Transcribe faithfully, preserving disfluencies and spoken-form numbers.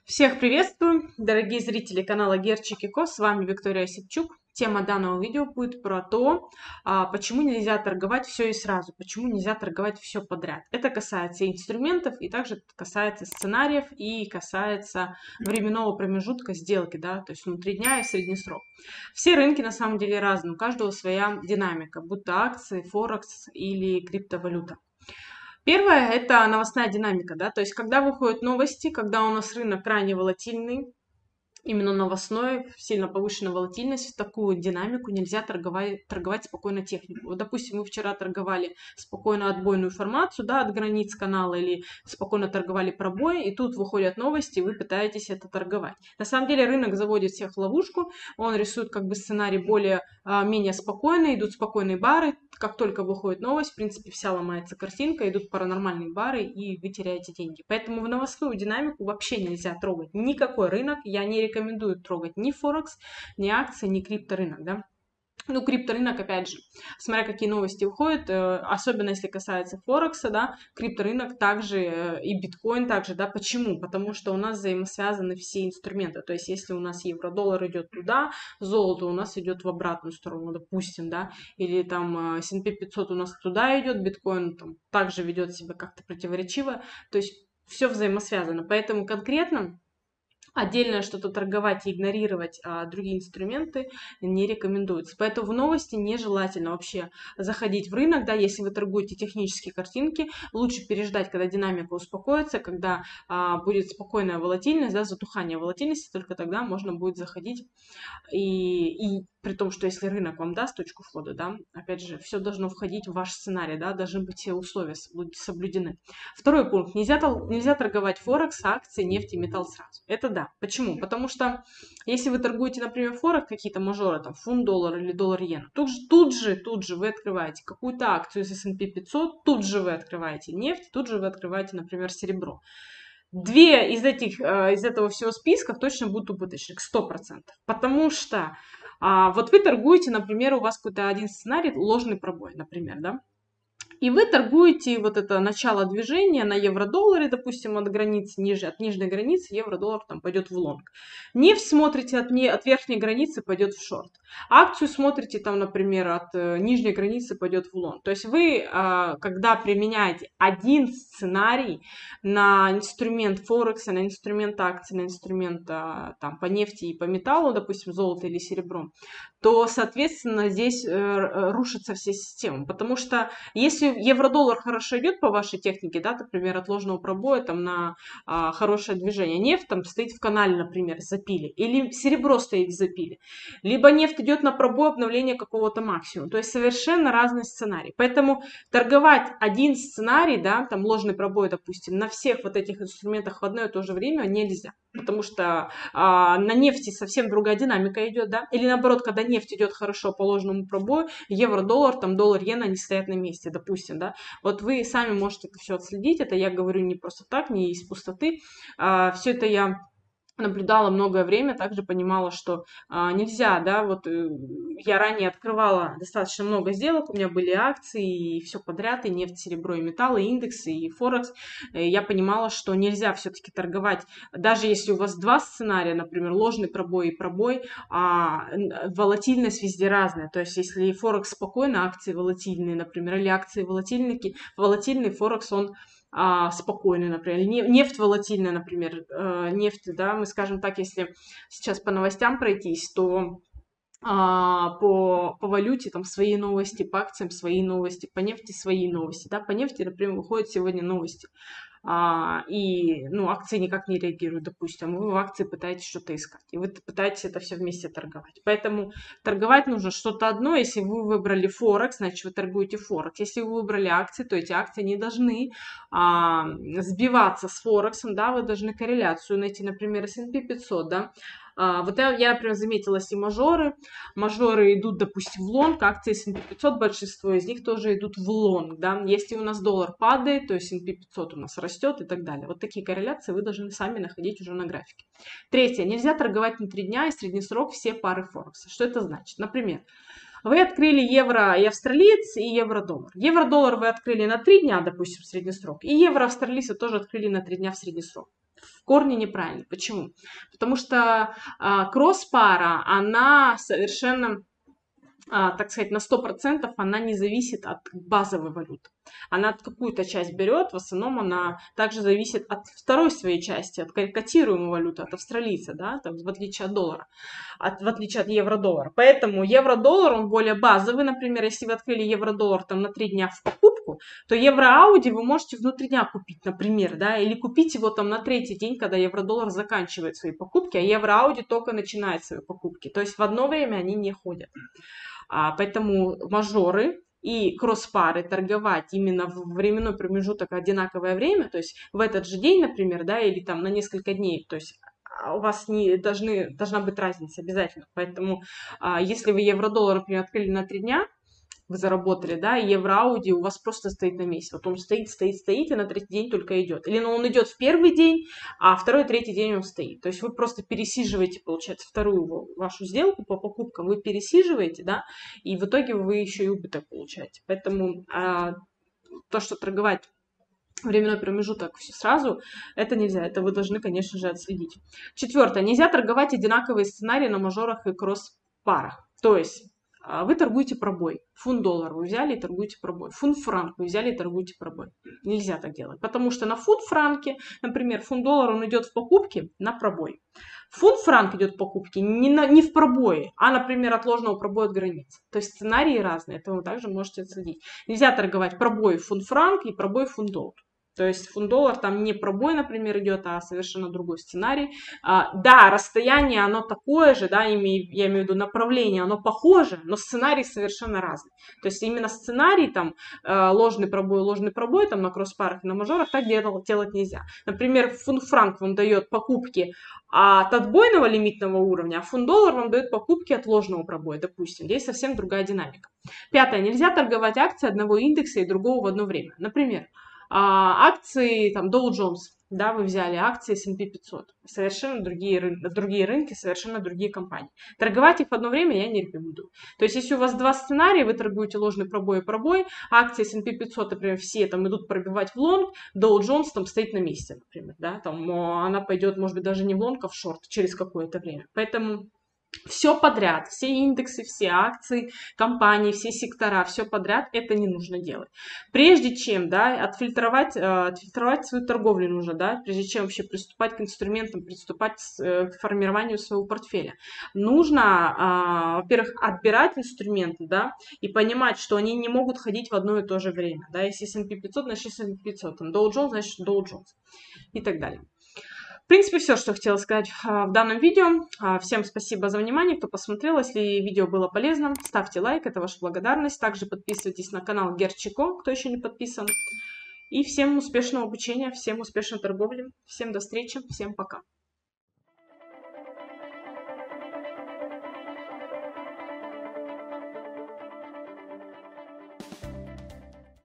Всех приветствую, дорогие зрители канала Герчик и Ко, с вами Виктория Осипчук. Тема данного видео будет про то, а, почему нельзя торговать все и сразу, почему нельзя торговать все подряд. Это касается инструментов, и также касается сценариев, и касается временного промежутка сделки, да, то есть внутри дня и средний срок. Все рынки на самом деле разные, у каждого своя динамика, будто акции, форекс или криптовалюта. Первое – это новостная динамика, да, то есть когда выходят новости, когда у нас рынок крайне волатильный, именно новостной, сильно повышенная волатильность, в такую динамику нельзя торговать, торговать спокойно технику. Вот, допустим, мы вчера торговали спокойно отбойную формацию, да, от границ канала, или спокойно торговали пробой, и тут выходят новости, и вы пытаетесь это торговать. На самом деле рынок заводит всех в ловушку, он рисует как бы сценарий более, а, менее спокойный, идут спокойные бары, как только выходит новость, в принципе, вся ломается картинка, идут паранормальные бары, и вы теряете деньги. Поэтому в новостную динамику вообще нельзя трогать никакой рынок, я не рекомендую трогать ни Форекс, ни акции, ни крипторынок, да. Ну, крипторынок, опять же, смотря какие новости выходят, э, особенно если касается Форекса, да, крипторынок также э, и биткоин также, да, почему? Потому что у нас взаимосвязаны все инструменты, то есть если у нас евро-доллар идет туда, золото у нас идет в обратную сторону, допустим, да, или там эс энд пи пятьсот у нас туда идет, биткоин там также ведет себя как-то противоречиво, то есть все взаимосвязано, поэтому конкретно отдельно что-то торговать и игнорировать а, другие инструменты не рекомендуется. Поэтому в новости нежелательно вообще заходить в рынок, да, если вы торгуете технические картинки, лучше переждать, когда динамика успокоится, когда а, будет спокойная волатильность, да, затухание волатильности, только тогда можно будет заходить. И, и при том, что если рынок вам даст точку входа, да, опять же, все должно входить в ваш сценарий, да, должны быть все условия соблюдены. Второй пункт. Нельзя, нельзя торговать Форекс, акции, нефть и металл сразу. Это да. Почему? Потому что если вы торгуете, например, Форекс, какие-то мажоры, там, фунт доллар или доллар иена, тут же, тут же, тут же вы открываете какую-то акцию из эс энд пи пятьсот, тут же вы открываете нефть, тут же вы открываете, например, серебро. Две из этих, из этого всего списка точно будут убыточных, сто процентов. Потому что а, вот вы торгуете, например, у вас какой-то один сценарий, ложный пробой, например, да? И вы торгуете вот это начало движения на евро-долларе, допустим, от границы ниже, от нижней границы евро-доллар там пойдет в лонг. Нефть смотрите от, не, от верхней границы пойдет в шорт. Акцию смотрите там, например, от э, нижней границы пойдет в лонг. То есть вы, э, когда применяете один сценарий на инструмент Форекса, на инструмент акций, на инструмент э, там, по нефти и по металлу, допустим, золото или серебро, то, соответственно, здесь э, рушится вся система. Потому что если евро-доллар хорошо идет по вашей технике, да, например, от ложного пробоя там на а, хорошее движение, нефть там стоит в канале, например, запили, или серебро стоит в запиле, либо нефть идет на пробой обновления какого-то максимума, то есть совершенно разный сценарий. Поэтому торговать один сценарий, да, там ложный пробой, допустим, на всех вот этих инструментах в одно и то же время нельзя, потому что а, на нефти совсем другая динамика идет, да, или наоборот, когда нефть идет хорошо по ложному пробою, евро-доллар, там доллар-иена, они стоят на месте, допустим, да, вот вы сами можете это все отследить, это я говорю не просто так, не из пустоты, а, все это я наблюдала многое время, также понимала, что а, нельзя, да, вот э, я ранее открывала достаточно много сделок, у меня были акции и все подряд, и нефть, серебро, и металл, и индексы, и Форекс, и я понимала, что нельзя все-таки торговать, даже если у вас два сценария, например, ложный пробой и пробой, а, волатильность везде разная, то есть если Форекс спокойно, акции волатильные, например, или акции волатильные, волатильный Форекс, он а, спокойный, например, нефть волатильная, например, э, нефть, да, мы скажем так, если сейчас по новостям пройтись, то а, по, по валюте там свои новости, по акциям свои новости, по нефти свои новости, да, по нефти, например, выходят сегодня новости, а, и, ну, акции никак не реагируют, допустим, вы в акции пытаетесь что-то искать, и вы пытаетесь это все вместе торговать, поэтому торговать нужно что-то одно, если вы выбрали Форекс, значит, вы торгуете Форекс, если вы выбрали акции, то эти акции не должны а, сбиваться с Форексом, да, вы должны корреляцию найти, например, эс энд пи пятьсот, да. А, вот я, я, например, заметила все мажоры. Мажоры идут, допустим, в лонг, акции эс энд пи пятьсот, большинство из них тоже идут в лонг, да. Если у нас доллар падает, то эс энд пи пятьсот у нас растет и так далее. Вот такие корреляции вы должны сами находить уже на графике. Третье. Нельзя торговать внутри дня и средний срок все пары Форекса. Что это значит? Например, вы открыли евро и австралиец, и евро-доллар. Евро-доллар вы открыли на три дня, допустим, в средний срок, и евро-австралийца тоже открыли на три дня в средний срок. в корне неправильно. Почему? Потому что а, кросс-пара, она совершенно, а, так сказать, на сто процентов она не зависит от базовой валюты. Она какую-то часть берет, в основном она также зависит от второй своей части, от котируемой валюты, от австралийца, да, там, в отличие от доллара, от, в отличие от евро-доллара. Поэтому евро-доллар, он более базовый, например, если вы открыли евро-доллар там на три дня в покупку, то евро-ауди вы можете внутри дня купить, например, да, или купить его там на третий день, когда евро-доллар заканчивает свои покупки, а евро-ауди только начинает свои покупки. То есть в одно время они не ходят. А, поэтому мажоры и кросс-пары торговать именно в временной промежуток одинаковое время, то есть в этот же день, например, да, или там на несколько дней, то есть у вас не должны, должна быть разница обязательно. Поэтому а, если вы евро-доллар, например, открыли на три дня, вы заработали, да, и евро-ауди у вас просто стоит на месте. Вот он стоит, стоит, стоит, и на третий день только идет. Или ну, он идет в первый день, а второй, третий день он стоит. То есть вы просто пересиживаете, получается, вторую вашу сделку по покупкам, вы пересиживаете, да, и в итоге вы еще и убыток получаете. Поэтому а, то, что торговать временной промежуток все сразу, это нельзя. Это вы должны, конечно же, отследить. Четвертое. Нельзя торговать одинаковые сценарии на мажорах и кросс-парах. То есть вы торгуете пробой. Фунт-доллар вы взяли и торгуете пробой. Фунт-франк вы взяли и торгуете пробой. Нельзя так делать. Потому что на фунт-франке, например, фунт-доллар, он идет в покупке на пробой. Фунт-франк идет в покупке не, на, не в пробое, а, например, от ложного пробоя от границы. То есть сценарии разные. Это вы также можете отследить. Нельзя торговать пробой фунт-франк и пробой фунт-доллар. То есть фунт-доллар там не пробой, например, идет, а совершенно другой сценарий. А, да, расстояние, оно такое же, да, име, я имею в виду направление, оно похоже, но сценарий совершенно разный. То есть именно сценарий, там, ложный пробой, ложный пробой, там, на кросс-парах, на мажорах, так делать, делать нельзя. Например, фунт-франк вам дает покупки от отбойного лимитного уровня, а фунт-доллар вам дает покупки от ложного пробоя, допустим. Здесь совсем другая динамика. Пятое. Нельзя торговать акции одного индекса и другого в одно время. Например, акции там Dow Jones, да, вы взяли акции эс энд пи пятьсот, совершенно другие рынки, другие рынки, совершенно другие компании. Торговать их в одно время я не рекомендую. То есть, если у вас два сценария, вы торгуете ложный пробой и пробой, акции эс энд пи пятьсот, например, все там идут пробивать в лонг, Dow Jones там стоит на месте, например, да, там она пойдет, может быть, даже не в лонг, а в шорт через какое-то время. Поэтому все подряд, все индексы, все акции, компании, все сектора, все подряд, это не нужно делать. Прежде чем, да, отфильтровать, отфильтровать свою торговлю нужно, да, прежде чем вообще приступать к инструментам, приступать к формированию своего портфеля. Нужно, во-первых, отбирать инструменты, да, и понимать, что они не могут ходить в одно и то же время, да, если эс энд пи пятьсот, значит эс энд пи пятьсот, там, Dow Jones, значит Dow Jones и так далее. В принципе, все, что хотела сказать в данном видео. Всем спасибо за внимание, кто посмотрел. Если видео было полезным, ставьте лайк, это ваша благодарность. Также подписывайтесь на канал Герчико, кто еще не подписан. И всем успешного обучения, всем успешной торговли, всем до встречи, всем пока.